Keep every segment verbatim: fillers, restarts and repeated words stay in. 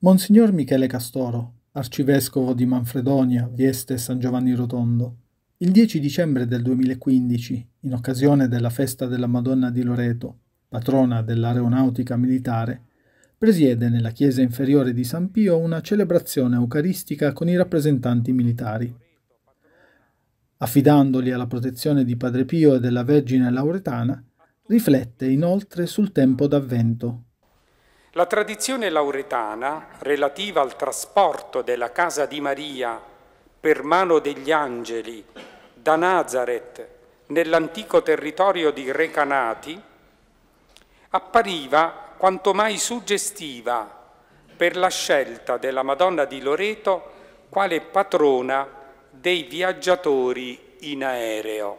Monsignor Michele Castoro, arcivescovo di Manfredonia, Vieste San Giovanni Rotondo, il dieci dicembre del duemilaquindici, in occasione della festa della Madonna di Loreto, patrona dell'aeronautica militare, presiede nella chiesa inferiore di San Pio una celebrazione eucaristica con i rappresentanti militari. Affidandoli alla protezione di Padre Pio e della Vergine Lauretana, riflette inoltre sul tempo d'Avvento. La tradizione lauretana, relativa al trasporto della casa di Maria per mano degli angeli da Nazaret nell'antico territorio di Recanati, appariva quanto mai suggestiva per la scelta della Madonna di Loreto quale patrona dei viaggiatori in aereo.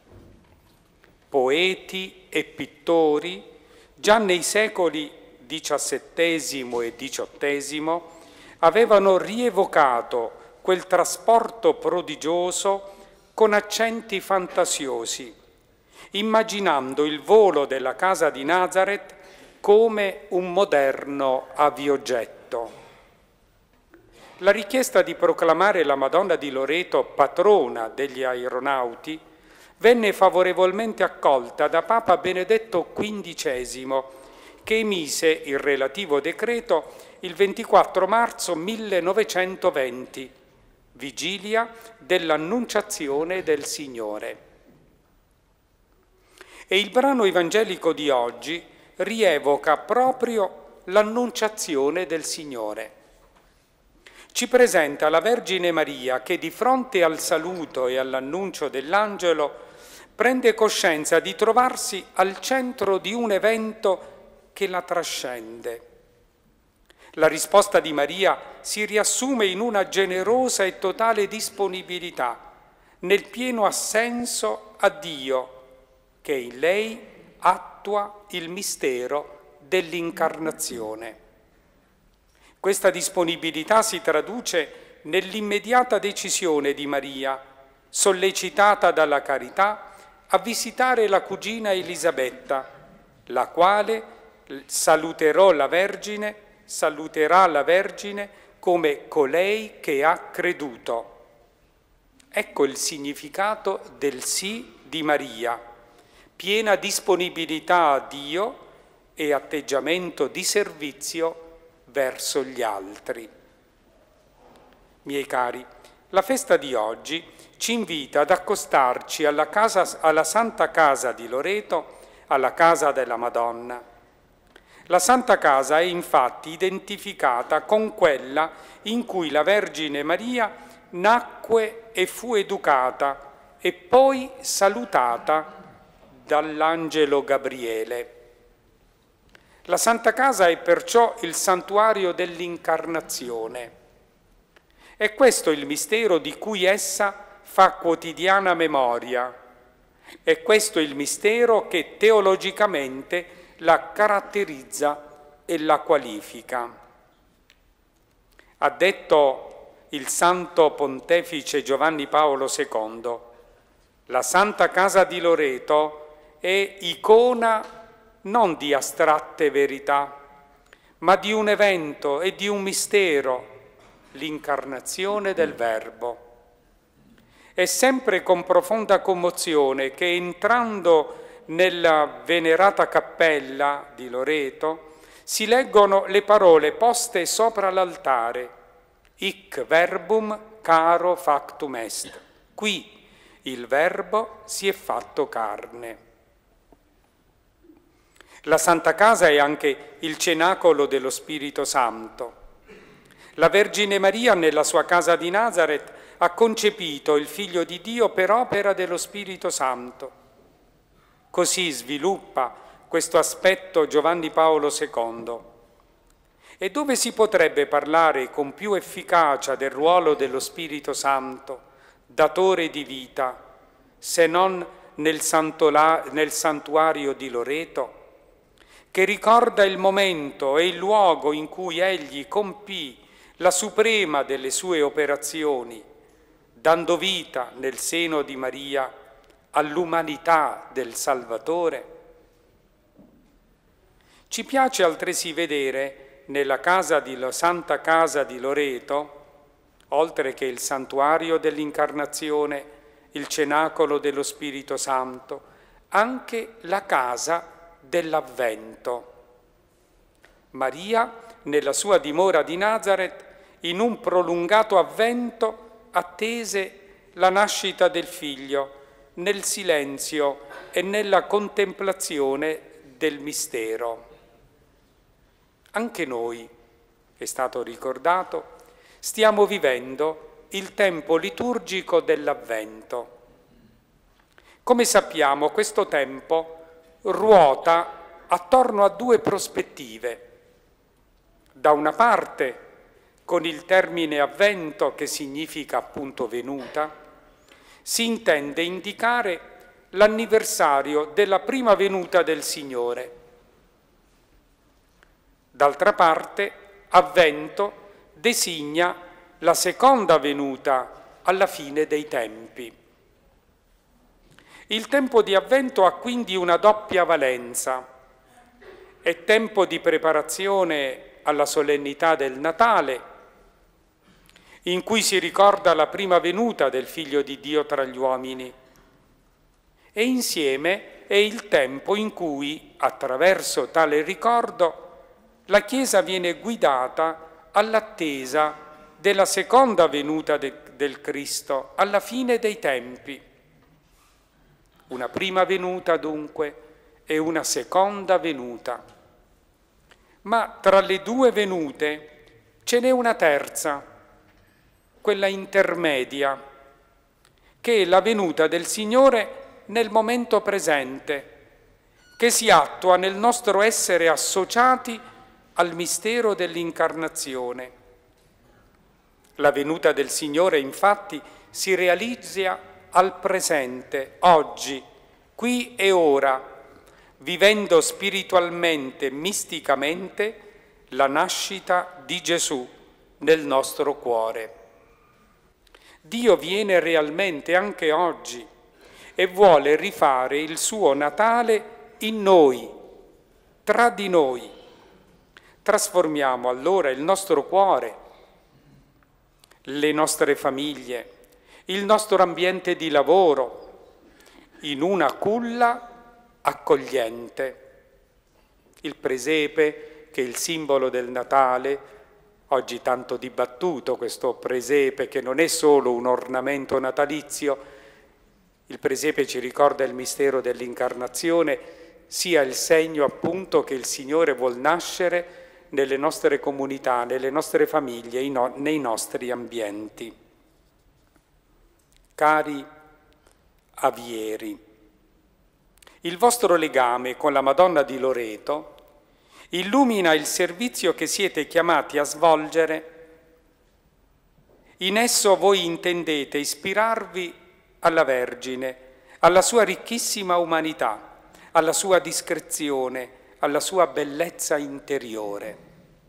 Poeti e pittori, già nei secoli diciassettesimo e diciottesimo, avevano rievocato quel trasporto prodigioso con accenti fantasiosi, immaginando il volo della casa di Nazaret come un moderno aviogetto. La richiesta di proclamare la Madonna di Loreto patrona degli aeronauti venne favorevolmente accolta da Papa Benedetto quindicesimo, che emise il relativo decreto il ventiquattro marzo millenovecentoventi, vigilia dell'Annunciazione del Signore. E il brano evangelico di oggi rievoca proprio l'Annunciazione del Signore. Ci presenta la Vergine Maria che di fronte al saluto e all'annuncio dell'angelo prende coscienza di trovarsi al centro di un evento che la trascende. La risposta di Maria si riassume in una generosa e totale disponibilità, nel pieno assenso a Dio, che in lei attua il mistero dell'incarnazione. Questa disponibilità si traduce nell'immediata decisione di Maria, sollecitata dalla carità, a visitare la cugina Elisabetta, la quale saluterò la Vergine, saluterà la Vergine come colei che ha creduto. Ecco il significato del sì di Maria, piena disponibilità a Dio e atteggiamento di servizio verso gli altri. Miei cari, la festa di oggi ci invita ad accostarci alla, casa, alla Santa Casa di Loreto, alla Casa della Madonna. La Santa Casa è infatti identificata con quella in cui la Vergine Maria nacque e fu educata e poi salutata dall'angelo Gabriele. La Santa Casa è perciò il santuario dell'incarnazione. È questo il mistero di cui essa fa quotidiana memoria. È questo il mistero che teologicamente la caratterizza e la qualifica. Ha detto il Santo Pontefice Giovanni Paolo secondo, la Santa Casa di Loreto è icona non di astratte verità, ma di un evento e di un mistero, l'incarnazione del Verbo. È sempre con profonda commozione che entrando nella venerata cappella di Loreto si leggono le parole poste sopra l'altare, hic verbum caro factum est. Qui il Verbo si è fatto carne. La Santa Casa è anche il cenacolo dello Spirito Santo. La Vergine Maria nella sua casa di Nazaret ha concepito il Figlio di Dio per opera dello Spirito Santo. Così sviluppa questo aspetto Giovanni Paolo secondo. E dove si potrebbe parlare con più efficacia del ruolo dello Spirito Santo, datore di vita, se non nel, santola, nel santuario di Loreto, che ricorda il momento e il luogo in cui egli compì la suprema delle sue operazioni, dando vita nel seno di Maria all'umanità del Salvatore. Ci piace altresì vedere nella casa di, Santa Casa di Loreto, oltre che il santuario dell'Incarnazione, il cenacolo dello Spirito Santo, anche la casa dell'Avvento. Maria, nella sua dimora di Nazaret, in un prolungato avvento, attese la nascita del Figlio nel silenzio e nella contemplazione del mistero. Anche noi, è stato ricordato, stiamo vivendo il tempo liturgico dell'Avvento. Come sappiamo, questo tempo ruota attorno a due prospettive. Da una parte, con il termine avvento, che significa appunto venuta, si intende indicare l'anniversario della prima venuta del Signore. D'altra parte, avvento designa la seconda venuta alla fine dei tempi. Il tempo di avvento ha quindi una doppia valenza. È tempo di preparazione alla solennità del Natale, in cui si ricorda la prima venuta del Figlio di Dio tra gli uomini, e insieme è il tempo in cui, attraverso tale ricordo, la Chiesa viene guidata all'attesa della seconda venuta de- del Cristo, alla fine dei tempi. Una prima venuta, dunque, e una seconda venuta. Ma tra le due venute ce n'è una terza, quella intermedia, che è la venuta del Signore nel momento presente, che si attua nel nostro essere associati al mistero dell'incarnazione. La venuta del Signore, infatti, si realizza al presente, oggi, qui e ora, vivendo spiritualmente, misticamente, la nascita di Gesù nel nostro cuore. Dio viene realmente anche oggi e vuole rifare il suo Natale in noi, tra di noi. Trasformiamo allora il nostro cuore, le nostre famiglie, il nostro ambiente di lavoro in una culla accogliente. Il presepe, che è il simbolo del Natale, oggi tanto dibattuto questo presepe, che non è solo un ornamento natalizio, il presepe ci ricorda il mistero dell'incarnazione, sia il segno appunto che il Signore vuol nascere nelle nostre comunità, nelle nostre famiglie, nei nostri ambienti. Cari avieri, il vostro legame con la Madonna di Loreto illumina il servizio che siete chiamati a svolgere. In esso voi intendete ispirarvi alla Vergine, alla sua ricchissima umanità, alla sua discrezione, alla sua bellezza interiore.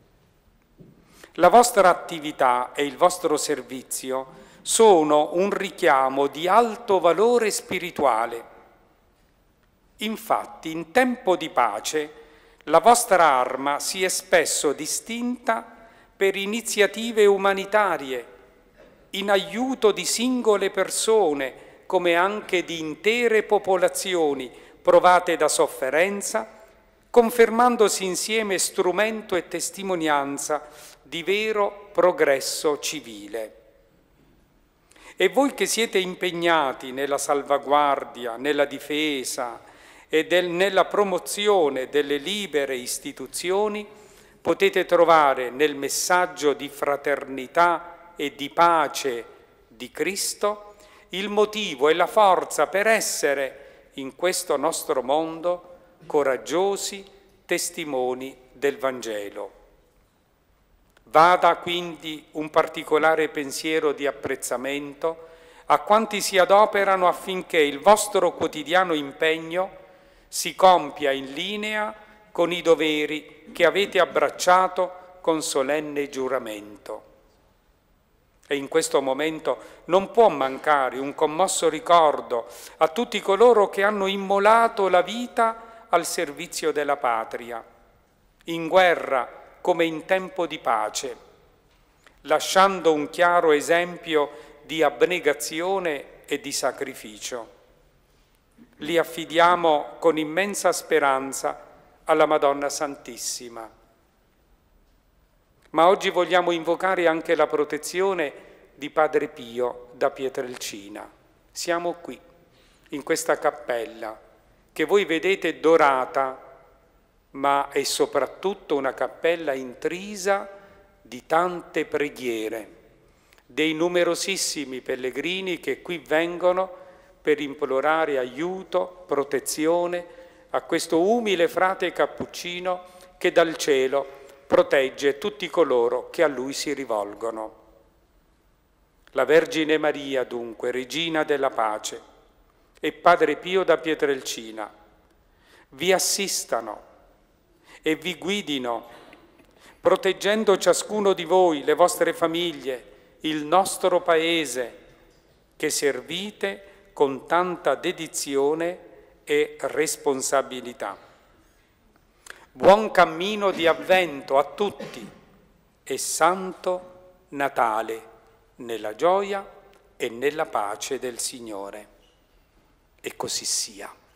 La vostra attività e il vostro servizio sono un richiamo di alto valore spirituale. Infatti, in tempo di pace, la vostra arma si è spesso distinta per iniziative umanitarie, in aiuto di singole persone, come anche di intere popolazioni provate da sofferenza, confermandosi insieme strumento e testimonianza di vero progresso civile. E voi che siete impegnati nella salvaguardia, nella difesa e del, nella promozione delle libere istituzioni, potete trovare nel messaggio di fraternità e di pace di Cristo il motivo e la forza per essere in questo nostro mondo coraggiosi testimoni del Vangelo. Vada quindi un particolare pensiero di apprezzamento a quanti si adoperano affinché il vostro quotidiano impegno si compia in linea con i doveri che avete abbracciato con solenne giuramento. E in questo momento non può mancare un commosso ricordo a tutti coloro che hanno immolato la vita al servizio della patria, in guerra come in tempo di pace, lasciando un chiaro esempio di abnegazione e di sacrificio. Li affidiamo con immensa speranza alla Madonna Santissima. Ma oggi vogliamo invocare anche la protezione di Padre Pio da Pietrelcina. Siamo qui, in questa cappella, che voi vedete dorata, ma è soprattutto una cappella intrisa di tante preghiere, dei numerosissimi pellegrini che qui vengono per implorare aiuto, protezione a questo umile frate cappuccino che dal cielo protegge tutti coloro che a lui si rivolgono. La Vergine Maria, dunque, Regina della Pace, e Padre Pio da Pietrelcina vi assistano e vi guidino, proteggendo ciascuno di voi, le vostre famiglie, il nostro Paese, che servite con tanta dedizione e responsabilità. Buon cammino di avvento a tutti e santo Natale nella gioia e nella pace del Signore. E così sia.